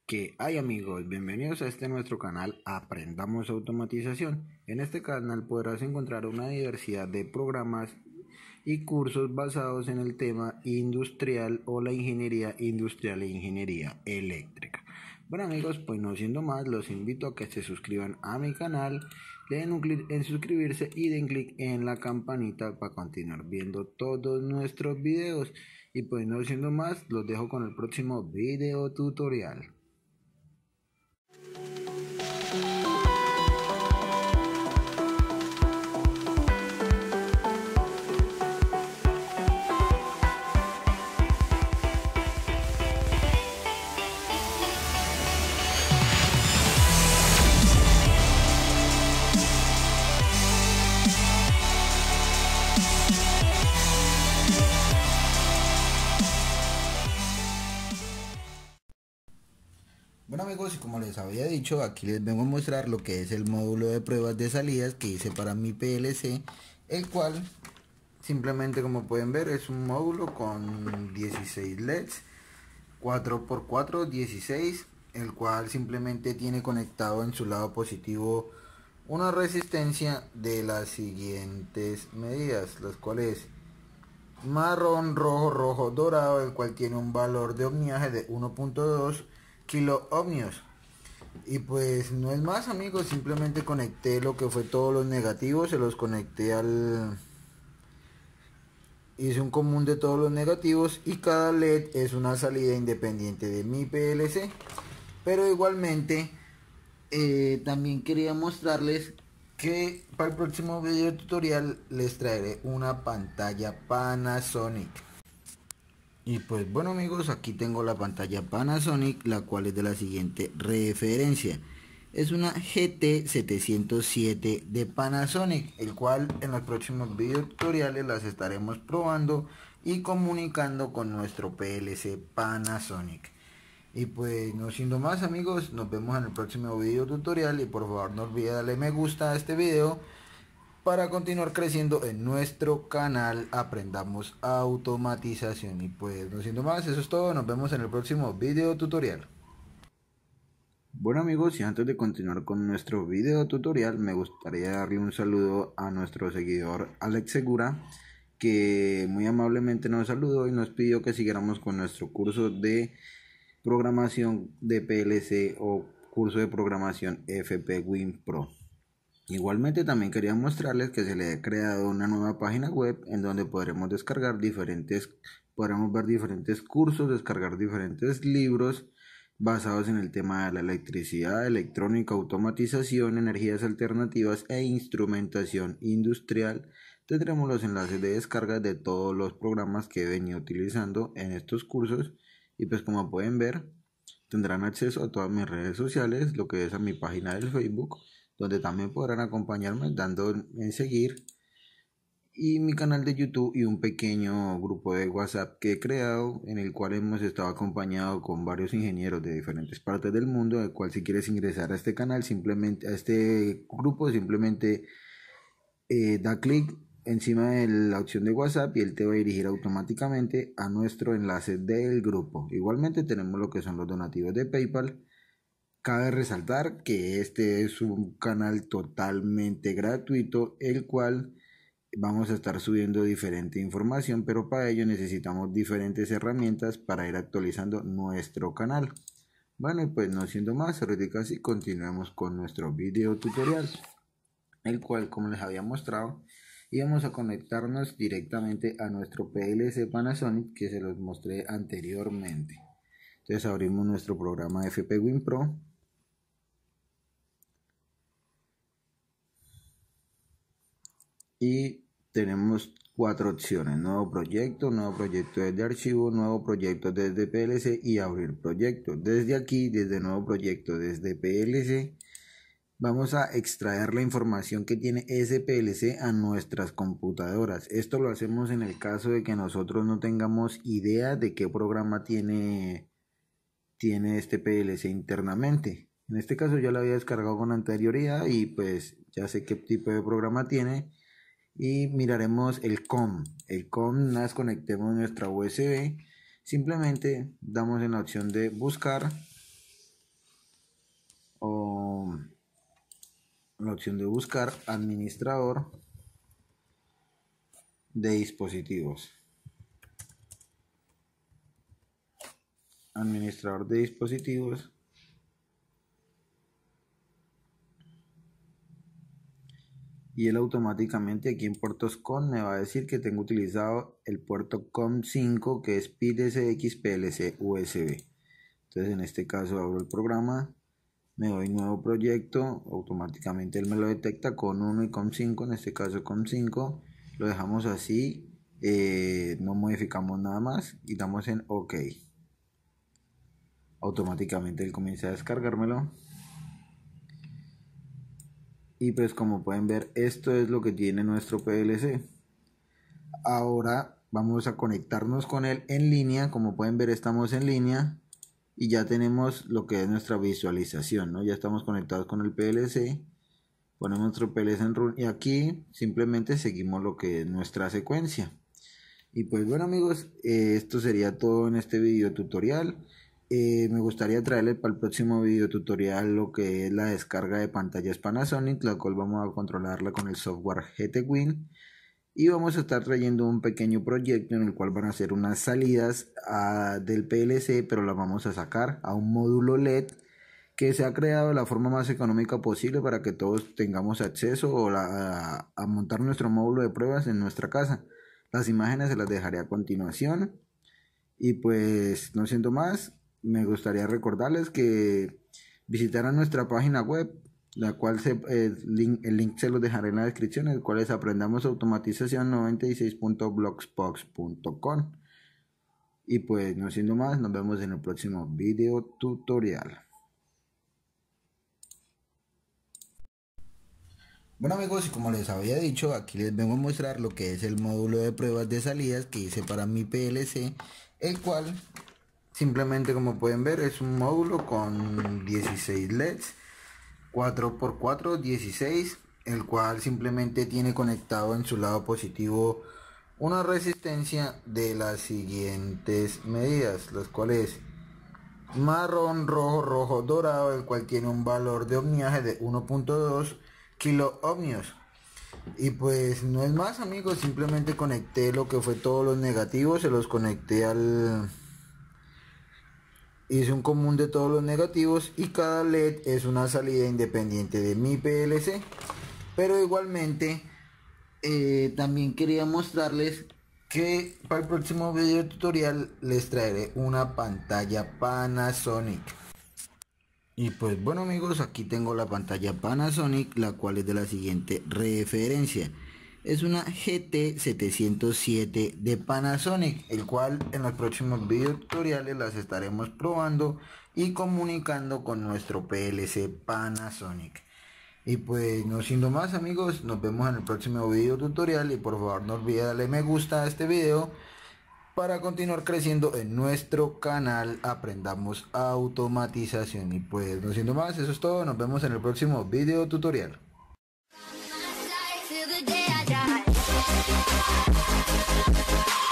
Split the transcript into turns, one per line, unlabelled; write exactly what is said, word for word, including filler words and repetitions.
Que hay amigos, bienvenidos a este nuestro canal Aprendamos Automatización. En este canal podrás encontrar una diversidad de programas y cursos basados en el tema industrial o la ingeniería industrial e ingeniería eléctrica. Bueno amigos, pues no siendo más, los invito a que se suscriban a mi canal, le den un clic en suscribirse y den clic en la campanita para continuar viendo todos nuestros videos. Y pues no siendo más, los dejo con el próximo video tutorial. Bueno amigos, y como les había dicho, aquí les vengo a mostrar lo que es el módulo de pruebas de salidas que hice para mi P L C, el cual simplemente, como pueden ver, es un módulo con dieciséis L E Ds, cuatro por cuatro, dieciséis, el cual simplemente tiene conectado en su lado positivo una resistencia de las siguientes medidas, las cuales marrón, rojo, rojo, dorado, el cual tiene un valor de ohmiaje de uno punto dos kilo ohmios. Y pues no es más amigos, simplemente conecté lo que fue todos los negativos, se los conecté al... hice un común de todos los negativos y cada L E D es una salida independiente de mi P L C. Pero igualmente eh, también quería mostrarles que para el próximo video tutorial les traeré una pantalla Panasonic. Y pues bueno amigos, aquí tengo la pantalla Panasonic, la cual es de la siguiente referencia. Es una G T setecientos siete de Panasonic, el cual en los próximos video tutoriales las estaremos probando y comunicando con nuestro P L C Panasonic. Y pues no siendo más amigos, nos vemos en el próximo video tutorial y por favor no olviden darle me gusta a este video para continuar creciendo en nuestro canal Aprendamos Automatización. Y pues no siendo más, eso es todo, nos vemos en el próximo video tutorial. Bueno amigos, y antes de continuar con nuestro video tutorial, me gustaría darle un saludo a nuestro seguidor Alex Segura, que muy amablemente nos saludó y nos pidió que siguiéramos con nuestro curso de programación de P L C o curso de programación F P Win Pro. Igualmente también quería mostrarles que se le ha creado una nueva página web en donde podremos descargar diferentes, podremos ver diferentes cursos, descargar diferentes libros basados en el tema de la electricidad, electrónica, automatización, energías alternativas e instrumentación industrial. Tendremos los enlaces de descarga de todos los programas que he venido utilizando en estos cursos y pues como pueden ver tendrán acceso a todas mis redes sociales, lo que es a mi página del Facebook, donde también podrán acompañarme dando en seguir, y mi canal de YouTube y un pequeño grupo de WhatsApp que he creado, en el cual hemos estado acompañado con varios ingenieros de diferentes partes del mundo, el cual si quieres ingresar a este canal, simplemente a este grupo, simplemente eh, da clic encima de la opción de WhatsApp y él te va a dirigir automáticamente a nuestro enlace del grupo. Igualmente tenemos lo que son los donativos de PayPal. Cabe resaltar que este es un canal totalmente gratuito, el cual vamos a estar subiendo diferente información, pero para ello necesitamos diferentes herramientas para ir actualizando nuestro canal. Bueno, y pues no siendo más, ahorita sí continuemos con nuestro video tutorial, el cual, como les había mostrado, íbamos a conectarnos directamente a nuestro P L C Panasonic que se los mostré anteriormente. Entonces abrimos nuestro programa F P Win Pro. Y tenemos cuatro opciones: nuevo proyecto, nuevo proyecto desde archivo, nuevo proyecto desde P L C y abrir proyecto. Desde aquí, desde nuevo proyecto, desde P L C, vamos a extraer la información que tiene ese P L C a nuestras computadoras. Esto lo hacemos en el caso de que nosotros no tengamos idea de qué programa tiene, tiene este P L C internamente. En este caso ya lo había descargado con anterioridad y pues ya sé qué tipo de programa tiene. Y miraremos el C O M. El C O M las conectemos nuestra U S B. Simplemente damos en la opción de buscar la opción de buscar administrador de dispositivos. Administrador de dispositivos. Y él automáticamente aquí en puertos con me va a decir que tengo utilizado el puerto com cinco, que es P I D S X P L C U S B. Entonces en este caso abro el programa, me doy nuevo proyecto, automáticamente él me lo detecta con uno y com cinco, en este caso com cinco, lo dejamos así, eh, no modificamos nada más y damos en OK. Automáticamente él comienza a descargármelo. Y pues como pueden ver, esto es lo que tiene nuestro P L C. Ahora vamos a conectarnos con él en línea. Como pueden ver, estamos en línea y ya tenemos lo que es nuestra visualización, ¿no? Ya estamos conectados con el P L C. Ponemos nuestro P L C en run y aquí simplemente seguimos lo que es nuestra secuencia. Y pues bueno amigos, eh, esto sería todo en este video tutorial. Eh, me gustaría traerles para el próximo video tutorial lo que es la descarga de pantallas Panasonic, la cual vamos a controlarla con el software G T Win, y vamos a estar trayendo un pequeño proyecto en el cual van a ser unas salidas a, del P L C, pero las vamos a sacar a un módulo L E D que se ha creado de la forma más económica posible para que todos tengamos acceso o la, a, a montar nuestro módulo de pruebas en nuestra casa. Las imágenes se las dejaré a continuación. Y pues no siendo más, me gustaría recordarles que visitaran nuestra página web, la cual se, eh, link, el link se los dejaré en la descripción, el cual es aprendamos automatización noventa y seis punto blogspot punto com. Y pues no siendo más, nos vemos en el próximo video tutorial. Bueno amigos, y como les había dicho, aquí les vengo a mostrar lo que es el módulo de pruebas de salidas que hice para mi P L C, el cual simplemente, como pueden ver, es un módulo con dieciséis L E Ds, cuatro por cuatro, dieciséis, el cual simplemente tiene conectado en su lado positivo una resistencia de las siguientes medidas, las cuales marrón, rojo, rojo, dorado, el cual tiene un valor de ohmiaje de uno punto dos kilo ohmios. Y pues no es más amigos, simplemente conecté lo que fue todos los negativos, se los conecté al... hice un común de todos los negativos y cada L E D es una salida independiente de mi P L C. Pero igualmente eh, también quería mostrarles que para el próximo video tutorial les traeré una pantalla Panasonic. Y pues bueno amigos, aquí tengo la pantalla Panasonic, la cual es de la siguiente referencia. Es una G T setecientos siete de Panasonic, el cual en los próximos video tutoriales las estaremos probando y comunicando con nuestro P L C Panasonic. Y pues no siendo más amigos, nos vemos en el próximo video tutorial y por favor no olviden darle me gusta a este video para continuar creciendo en nuestro canal Aprendamos Automatización. Y pues no siendo más, eso es todo, nos vemos en el próximo video tutorial.
Till the day I die.